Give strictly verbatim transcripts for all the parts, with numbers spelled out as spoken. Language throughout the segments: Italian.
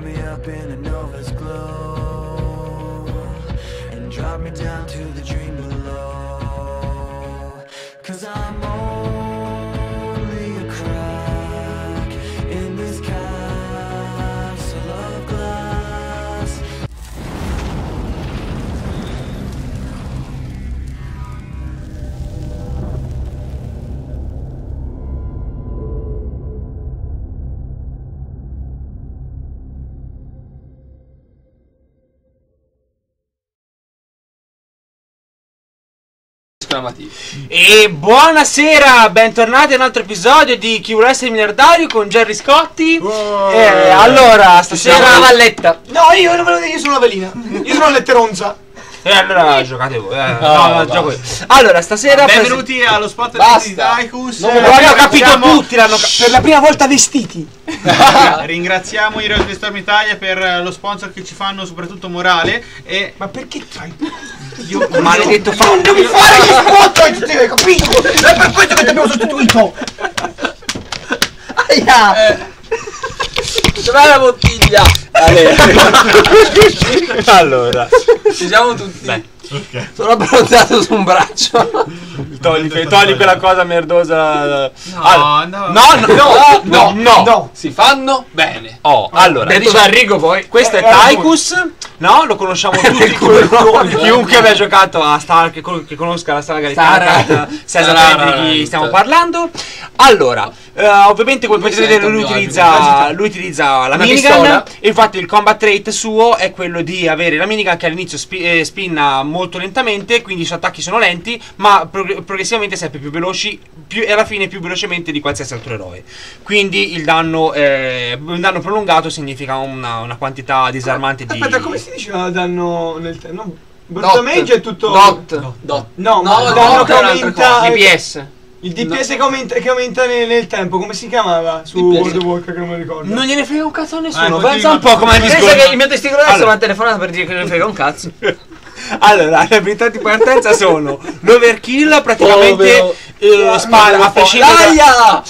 me up in a nova's glow and drop me down to the dream below. Cause I'm only a crack in this castle of glass. E buonasera, bentornati a un altro episodio di Chi vuole essere miliardario con Gerry Scotti. Wow. E allora, stasera Siamo la una valletta. No, io non ve lo dico, io sono la velina. Io sono la letteronza. E allora giocate voi. Eh, No, no, no, gioco io. Allora, stasera benvenuti allo spot di Tychus. Non l'abbiamo capito Ringraziamo- tutti, l'hanno ca- Per la prima volta vestiti. Ringraziamo i Heroes di Storm Italia per lo sponsor che ci fanno, soprattutto morale. E Ma perché trai? io maledetto fa. Non devi fare gli spot, hai capito? È per questo che ti abbiamo sostituito. Aia. Dov'è la bottiglia? Allora, Ci siamo tutti. Beh, Sono abbronzato su un braccio. togli, togli quella cosa merdosa. No, Allora, no. no, no, no, no, no. No. Si fanno bene. Oh, allora, Detto diciamo- da Enrico poi. questo è Tychus, no? Lo conosciamo tutti come chiunque abbia giocato a Star, che, con- che conosca la saga di Starcraft. Starcraft sa esattamente di chi stiamo parlando. Allora, eh, ovviamente come potete vedere lui utilizza, lui utilizza la Una minigun pistola. e infatti il combat trait suo è quello di avere la minigun che all'inizio spi- eh, spinna molto lentamente, quindi i suoi attacchi sono lenti, ma prog- progressivamente sempre più veloci più, e alla fine più velocemente di qualsiasi altro eroe. Quindi il danno, eh, un danno prolungato significa una, una quantità disarmante di... Aspetta, come si diceva danno nel tempo? No, Dot. damage è tutto. Dot. Dot. No, No, ma il no, danno no, che è un'altra aumenta. cosa. D P S. Il D P S che aumenta, che aumenta nel, nel tempo, come si chiamava su D P S. World of Warcraft, che non mi ricordo. Non gliene frega un cazzo a nessuno. Eh, Pensa continua. un po' come Pensa discorso. che il mio testicolo adesso Allora. mi ha telefonato per dire che non frega un cazzo. Allora, le abilità di partenza sono l'overkill, praticamente Povero. eh, spara a prescindere da- Laia!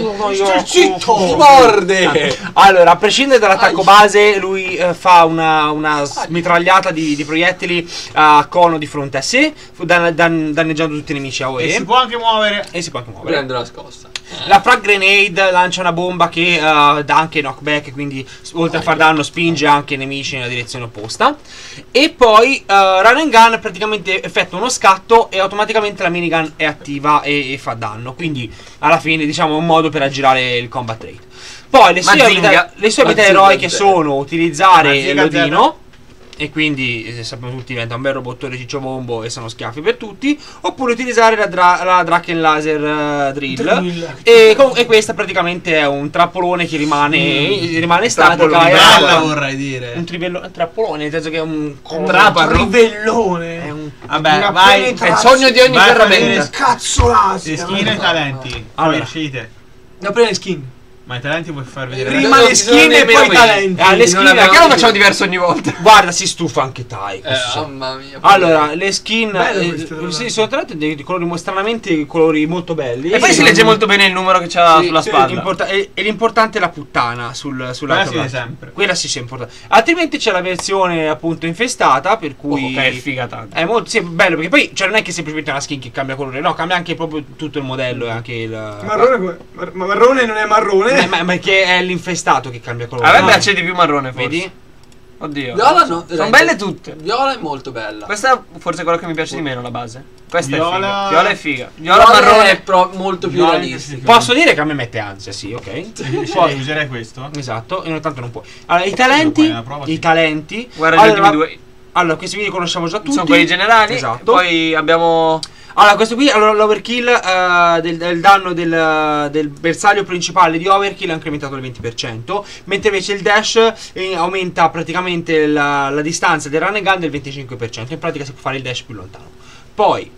Io- Zitto! Ti morde! Allora, a prescindere dall'attacco Ai. base, lui eh, fa una, una mitragliata di, di proiettili a cono di fronte a sé, fu- dan- dan- danneggiando tutti i nemici A O E. E si può anche muovere. E si può anche muovere. Prendo la scossa. La frag grenade lancia una bomba che eh, dà anche knockback, quindi s- oltre a far danno spinge anche i nemici nella direzione opposta. E poi eh, run and gun praticamente effettua uno scatto e automaticamente la minigun è attiva e, e fa danno. Quindi alla fine diciamo è un modo per aggirare il combat rate. Poi le sue Mazinga. abilità, le sue abilità Mazinga eroiche zero. sono utilizzare Mazinga l'odino. E quindi eh, sappiamo tutti diventa un bel robottone cicciobombo e sono schiaffi per tutti. Oppure utilizzare la, dra la Draken Laser eh, drill. Drill. E, com- e questa praticamente è un trappolone che rimane, rimane statica. Trappolone. e- Bella vorrei dire. un, trivello- un trappolone, nel senso che è un Un trapano. trivellone. È un... Vabbè, Una vai. penetra- È il sogno di ogni Vai a ferramenta. vedere Cazzolati. Le skin e i talenti. Allora. Poi scegliete. Da prendere skin. Ma i talenti puoi far vedere. Prima Non le ci sono skin e nemmeno poi i quelli. talenti. Ah, le Non skin, abbiamo perché lo lo facciamo diverso ogni volta. Guarda, si stufa anche Tai. Eh, questo sì. mamma mia. Allora, le skin Bello eh, questo, tra sì, l'altro. sono tra l'altro dei di colori stranamente colori molto belli. E poi si legge molto bene il numero che c'ha Sì, sulla sì, spalla. l'importa- e, e l'importante è la puttana sul, sulla Quella si vede sempre. Quella sì, sì, è importante. Altrimenti c'è la versione appunto infestata, per cui Oh, che è figata. è molto sì, è bello perché poi cioè, non è che semplicemente una skin che cambia colore, no, cambia anche proprio tutto il modello e anche il Marrone, come- mar- ma marrone non è marrone. Eh, ma, ma che è l'infestato che cambia colore. A me no? piace di più marrone, forse. Vedi? Oddio. Viola no. Sono belle tutte. Viola è molto bella. Questa è forse quello che mi piace di meno, la base. Questa Viola- è figa. Viola è figa. Viola, Viola marrone. è pro- molto più Viola- realistica. Posso dire che a me mette ansia, sì, ok. Poi userei questo. Esatto, e ogni tanto non puoi. Allora, i talenti, puoi, una prova, sì. i talenti. Guarda gli allora, ultimi due. allora, questi qui li conosciamo già tutti. Sono quelli generali. Esatto. Poi abbiamo. Allora, questo qui, allora, l'overkill eh, del, del danno del, del bersaglio principale di overkill è incrementato del venti per cento, mentre invece il dash eh, aumenta praticamente la, la distanza del run and gun del venticinque per cento. In pratica si può fare il dash più lontano. Poi,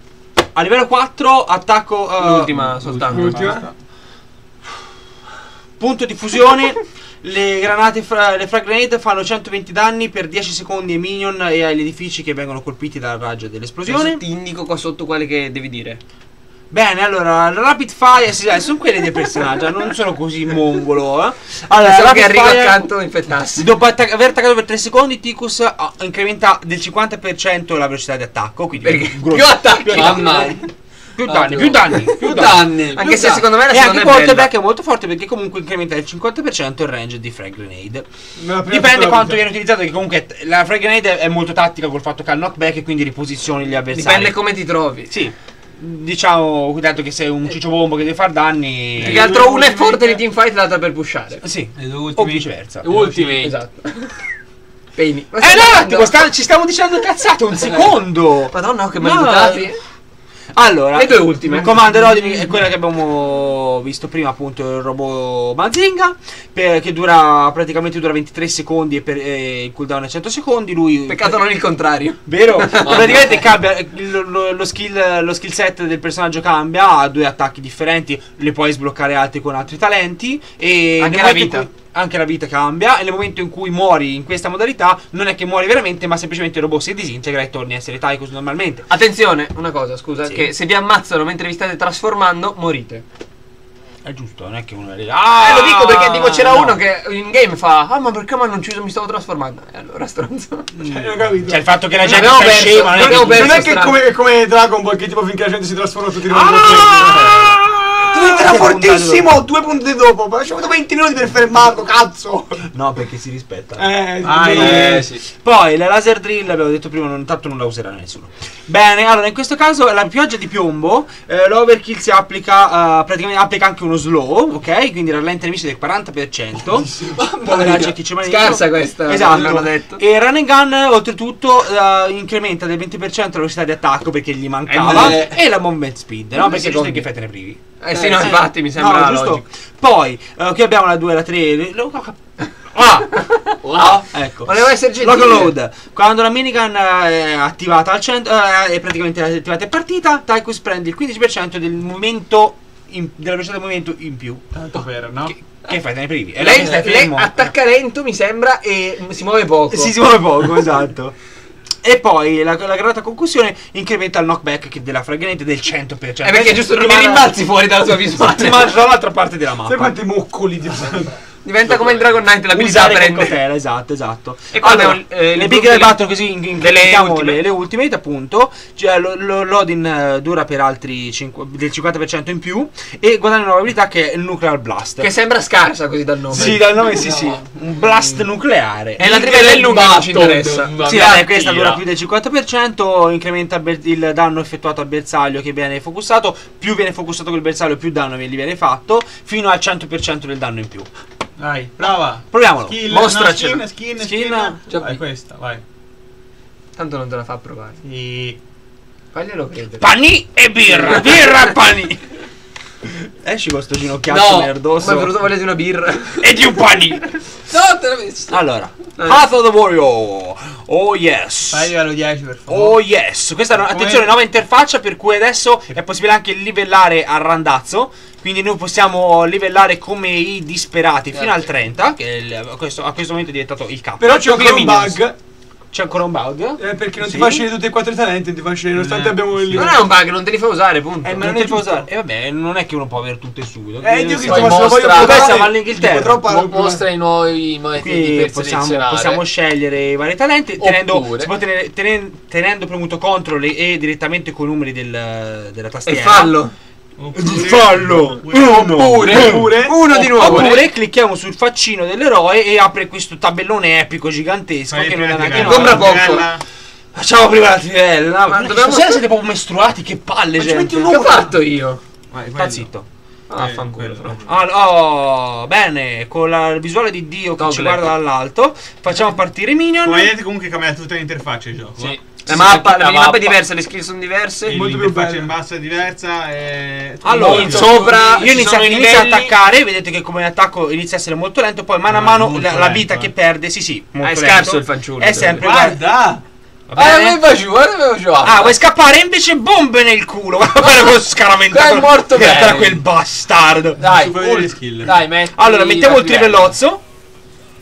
a livello quattro, attacco... eh, L'ultima soltanto. L'ultima. punto di fusione. Le granate, fra, le frag grenade fanno centoventi danni per dieci secondi ai minion e agli edifici che vengono colpiti dal raggio dell'esplosione. Adesso ti indico qua sotto quelle che devi dire. Bene, allora, Rapid Fire, sì, dai, sono quelli dei personaggi, non sono così mongolo, eh. Allora, Pensavo che Rapid arriva Fire, accanto e infettassi. dopo attac- aver attaccato per tre secondi, Ticus ah, incrementa del cinquanta per cento la velocità di attacco, quindi Perché grosso- più attacchi. Mamma. più danni, più danni, Più danni. Anche se secondo me la E anche seconda è quarterback bella. è molto forte perché comunque incrementa del cinquanta per cento il range di Frag Grenade. Me la prendo Dipende tutta la quanto vita. viene utilizzato, perché comunque t- la Frag Grenade è molto tattica col fatto che ha il knockback e quindi riposizioni gli avversari. Dipende come ti trovi. Sì, diciamo, dato che sei un ciccio bombo che deve far danni. Più che altro uno è forte di teamfight, l'altra per pushare. Sì, Le due o ultime. viceversa. Ultimate. Esatto. Penny. Ma Eh stai no, parlando- attimo, sta- ci stiamo dicendo cazzate un secondo. Madonna, che No. maleducati. Allora, Le due ultime. Commander Odin è quella che abbiamo visto prima, appunto, il robot Mazinga, per- che dura praticamente dura ventitré secondi e, per, e il cooldown è cento secondi. Lui Peccato non il contrario. Vero? Praticamente cambia lo, lo- lo skill, lo skill set del personaggio cambia, ha due attacchi differenti, le puoi sbloccare altri con altri talenti e Anche nel la momento in vita. cui- anche la vita cambia, e nel momento in cui muori in questa modalità non è che muori veramente, ma semplicemente il robot si disintegra e torni a essere Tychus normalmente. Attenzione, una cosa, scusa, Sì. che se vi ammazzano mentre vi state trasformando, morite. È giusto, non è che uno è Ah, lo dico perché tipo c'era no. uno che in game fa "Ah, ma perché mi hanno ucciso, mi stavo trasformando". E allora stronzo. Cioè, non ho capito. Cioè il fatto che la Non gente abbiamo sta perso, scema, non non è abbiamo che perso. Non è che strano. come, come Dragon Ball, che tipo finché la gente si trasforma tutti i Ah! Diventerà Che fortissimo due punti dopo. Ma ci ho avuto venti minuti per fermarlo, cazzo. No, perché si rispetta. Eh, Ah, eh, Eh sì. Poi la laser drill, abbiamo detto prima, non, tanto non la userà nessuno. Bene, allora in questo caso la pioggia di piombo, eh, l'overkill si applica, eh, praticamente applica anche uno slow, ok? Quindi rallenta i nemici del quaranta per cento. Poveraccia chi ci rimane Scarsa dietro. questa, Esatto. l'hanno detto. E Run and Gun oltretutto eh, incrementa del venti per cento la velocità di attacco perché gli mancava, Eh, e la movement speed, no? Perché giusto secondi. che effetti ne privi. Eh sì, no, infatti mi sembra No, giusto. logico. Poi eh, qui abbiamo la due e la tre. Ah! Wow. Ecco. Volevo essere gentile. Lock and load. Quando la minigun è attivata al centro, eh, è praticamente attivata in partita, Tychus prende il quindici per cento del movimento in- della velocità del movimento in più. Tanto per, no? Che, che fai? Te ne privi? E Lei, stai lei fermo. attacca lento, mi sembra, e si muove poco. Si, si muove poco, esatto. E poi la, la granata concussione incrementa il knockback che della Frag Grenade del cento per cento. Eh, perché giusto non mi Rimane- rimbalzi fuori dalla sua visuale. ti mangi dall'altra parte della mappa. sai quanti moccoli di Diventa come il Dragon Knight, l'abilità Usare con prende. cautela, esatto, esatto. E qua Allora, abbiamo, eh, le il big gruppo red delle- battle così in, in, delle diciamo, ultimate. le, le ultimate appunto, cioè lo, lo, l'Odin eh, dura per altri cinque, del cinquanta per cento in più e guadagna una nuova abilità che è il Nuclear Blast. Che sembra scarsa così dal nome. sì, dal nome sì, sì, un blast nucleare. E la trivella è lunga, non ci interessa. Sì, vabbè, questa dura più del cinquanta per cento, incrementa il, ber- il danno effettuato al bersaglio che viene focussato, più viene focussato quel bersaglio più danno gli viene fatto, fino al cento per cento del danno in più. Vai, prova. Proviamolo. Skill, Mostracelo. no, skin, skin, Skin. skin. Già Vai, vi- questa, vai. Tanto non te la fa provare. Sì. Faglielo credere. Pani e birra, birra e pani. Esci con sto ginocchiaccio No, merdoso. ma è venuto voglia di una birra. E di un pani. No, te l'ho visto. Allora, Eh. Path of the Warrior. Oh yes. Fai livello dieci per favore. Oh yes. Questa è una, Come- attenzione, nuova interfaccia per cui adesso è possibile anche livellare a randazzo. Quindi noi possiamo livellare come i disperati fino al trenta, che è il- a, questo, a questo momento è diventato il capo. Però c'è Qui ancora le un minions. bug. C'è ancora un bug? Eh, perché non Sì. ti fa scegliere tutti e quattro i talenti, non ti fa scegliere, nonostante Eh, abbiamo il sì. Non livello. è un bug, non te li fa usare, punto. Eh, ma non è è fa giusto. usare. E vabbè, non è che uno può avere tutte subito. Eh, Dio Sì. Cristo, ma se lo voglio mostra- provare, Siamo all'Inghilterra. potrò parlare Mo- Mostra i nuovi metodi Qui per possiamo, selezionare. possiamo scegliere i vari talenti tenendo, Oppure- si può tenere- tenen- tenendo premuto CTRL e direttamente con i numeri del- della E tastiera. fallo. Di fallo uno, Oppure, Oppure- uno di nuovo. oppure clicchiamo sul faccino dell'eroe e apre questo tabellone epico gigantesco Fai che prima non è la neanche trivella. Compra noi. poco. Trivella. Facciamo prima la trivella. Ma Ma dobbiamo- stasera siete proprio mestruati, che palle, Ma ci metti gente. un Che ho fatto io? Vai, Sta quello. zitto. Ah, Eh, fanculo. quello. Ah, oh, bene, con la visuale di Dio che ci Dogleg. guarda dall'alto, facciamo partire i minion. Come vedete comunque cambia tutta l'interfaccia il gioco. Sì. La Sì, mappa, la la minimappa mappa. è diversa, le skill sono diverse. Molto più L'interfaccia bella. in basso è diversa e... Allora, in sopra io ci inizio, sono i inizio a livelli. attaccare, vedete che come attacco inizia a essere molto lento, poi mano a Ah, mano molto la, la lento, vita eh. che perde, sì sì, molto Ah, è lento. scarso il fanciullo, È sempre Guarda! Va Ah, bene? aveva giù, aveva giù. Ah, vuoi scappare? Invece bombe nel culo. Guarda quello scaramentato. È morto che era bene. quel bastardo. Dai, Su, fai vedere ult- le skill. Dai, metti Allora, mettiamo la il trivella. trivellozzo.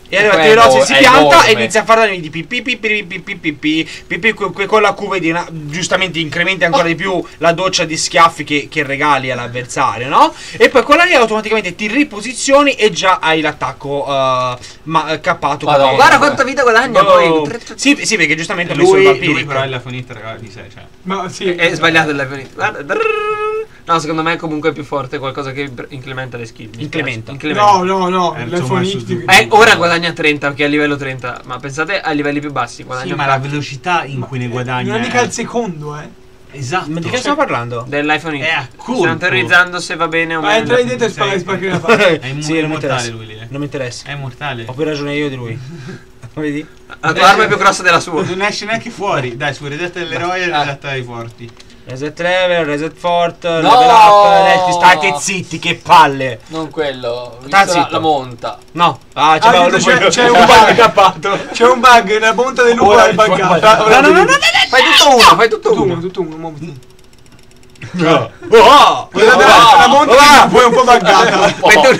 E arriva È il velocity, si enorme. pianta e inizia a fare danni di pipì pipì pipì pipì pipì con la Q vedi una- giustamente incrementi ancora di più la doccia di schiaffi che, che regali all'avversario, no? E poi con la lì automaticamente ti riposizioni e già hai l'attacco uh, ma cappato. Madonna. come- Guarda quanta vita guadagna Oh. poi. Sì, sì, perché giustamente ha messo il Lui, vampirico. lui però è la finita raga, di sé, cioè. Ma sì. È sbagliato il live. Guarda. drrrr. No, secondo me è comunque più forte qualcosa che incrementa le skill. mi Incrementa. spiace. Incrementa. No, no, no. Eh, L'iPhone insomma, X. su- Eh, ora guadagna trenta perché è a livello trenta. Ma pensate ai livelli più bassi. Guadagna Sì, ma la velocità in cui ne guadagna. Non è mica è- al secondo, eh. Esatto. Ma di che stiamo parlando? dell'iPhone X. È a colpo. Stiamo teorizzando se va bene o Ma meno. entra lì dentro e spara Sei- di spacchi la faccia. È immu- Sì, non mi immortale interessa. lui lì, eh. Non mi interessa. È immortale. Ho più ragione io di lui. Vedi? La tua arma è più grossa della sua. Non esce neanche fuori. Dai, su reset dell'eroe e Ah. reset ai forti. Reset level, reset fort, level up, letti, state zitti, che palle. Non quello. Sta Visto la, zitto. la monta. No, ah, Ah, c'è, dentro c'è- c'è un bug bug. cappato. C'è un bug nella monta del lupo Ora è il buggata. No, no, no, no, no, Fai tutto uno, fai tutto Tutto uno. uno, tutto uno, un momento. no. Oh, Quella della la monta del lupo è un po' buggata. Metti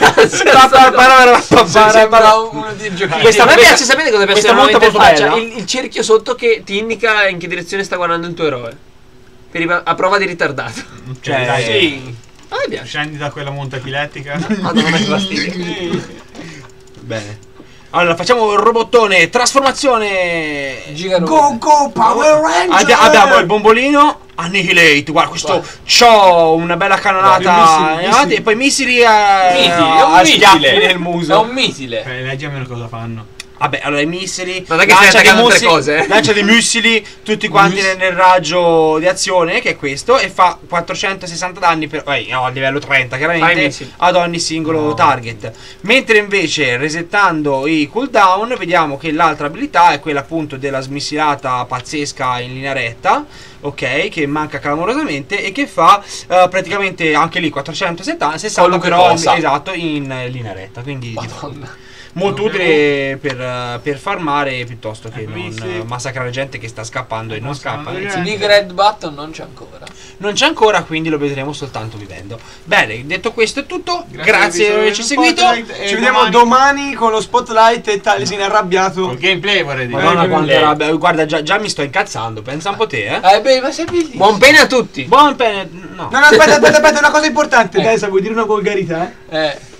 una sembra uno di giochini. Questa- A me questa- piace sapere cosa deve questa essere una monta molto interfaccia. bella. Il, il cerchio sotto che ti indica in che direzione sta guardando il tuo eroe. Per i- a prova di ritardato. Cioè, Dai, Sì. A me piace. Scendi da quella monta epilettica. Madonna, che fastidio. Bene. Allora, facciamo il robottone, trasformazione. Giga Go, go, Power Ranger! Abbi- abbiamo il bombolino. Annihilate, guarda, questo c'ho una bella canonata Guarda, missili, in avanti, missili. e poi missili a, Missili, è a un schiaffi missile. nel È muso. un missile. Eh, leggi almeno cosa fanno. Vabbè, allora i missili. Ma dai che stai lancia dei attaccando altre mussi- cose, eh? lancia dei missili tutti quanti nel, nel raggio di azione, che è questo, e fa quattrocentosessanta danni per, eh, no, a livello trenta Fai chiaramente missili. ad ogni singolo No. target. Mentre invece resettando i cooldown vediamo che l'altra abilità è quella appunto della smissilata pazzesca in linea retta, ok, che manca clamorosamente e che fa eh, praticamente anche lì quattrocentosessanta Qualunque però cosa. esatto in linea retta, quindi Madonna. molto utile per, eh, per farmare piuttosto che Ecco, non visti? eh, massacrare gente che sta scappando e non scappa. Ecco, Anzi, Big Red Button non c'è ancora. non c'è ancora, quindi lo vedremo soltanto vivendo. Bene, detto questo è tutto. Grazie Grazie, per per aver averci seguito. Spotlight. Ci E vediamo domani- domani con lo spotlight e Taliesin arrabbiato. Col gameplay vorrei dire. Madonna, Eh, quanta lei. rabbia. Guarda, già, già mi sto incazzando. Pensa un po' te, eh. Eh beh, ma sei bellissimo. Buon pene a tutti. Buon pene. No. No, no, aspetta, aspetta, aspetta, una cosa importante. Dai, vuoi dire una volgarità? Eh? Eh.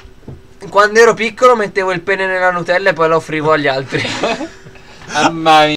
Quando ero piccolo mettevo il pene nella Nutella e poi lo offrivo agli altri. Mamma mia.